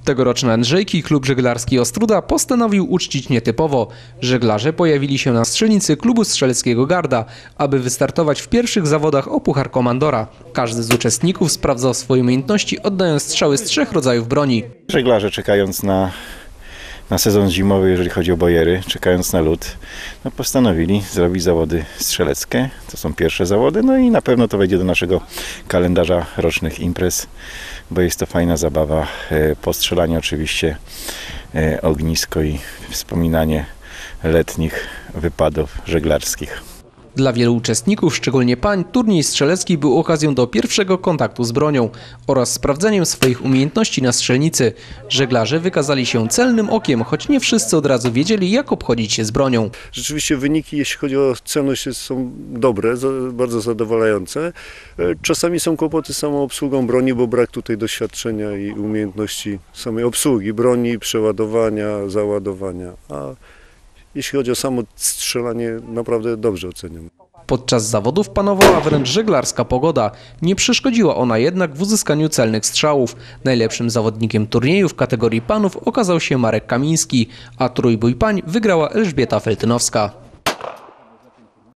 Tegoroczne Andrzejki klub żeglarski Ostróda postanowił uczcić nietypowo. Żeglarze pojawili się na strzelnicy klubu strzeleckiego Garda, aby wystartować w pierwszych zawodach o Puchar Komandora. Każdy z uczestników sprawdzał swoje umiejętności, oddając strzały z 3 rodzajów broni. Żeglarze, czekając na sezon zimowy, jeżeli chodzi o bojery, czekając na lód, postanowili zrobić zawody strzeleckie. To są pierwsze zawody, i na pewno to wejdzie do naszego kalendarza rocznych imprez, bo jest to fajna zabawa, postrzelanie oczywiście, ognisko i wspominanie letnich wypadów żeglarskich. Dla wielu uczestników, szczególnie pań, turniej strzelecki był okazją do pierwszego kontaktu z bronią oraz sprawdzeniem swoich umiejętności na strzelnicy. Żeglarze wykazali się celnym okiem, choć nie wszyscy od razu wiedzieli, jak obchodzić się z bronią. Rzeczywiście wyniki, jeśli chodzi o celność, są dobre, bardzo zadowalające. Czasami są kłopoty z samą obsługą broni, bo brak tutaj doświadczenia i umiejętności samej obsługi broni, przeładowania, załadowania. A jeśli chodzi o samo strzelanie, naprawdę dobrze oceniam. Podczas zawodów panowała wręcz żeglarska pogoda. Nie przeszkodziła ona jednak w uzyskaniu celnych strzałów. Najlepszym zawodnikiem turnieju w kategorii panów okazał się Marek Kamiński, a trójbój pań wygrała Elżbieta Feltynowska.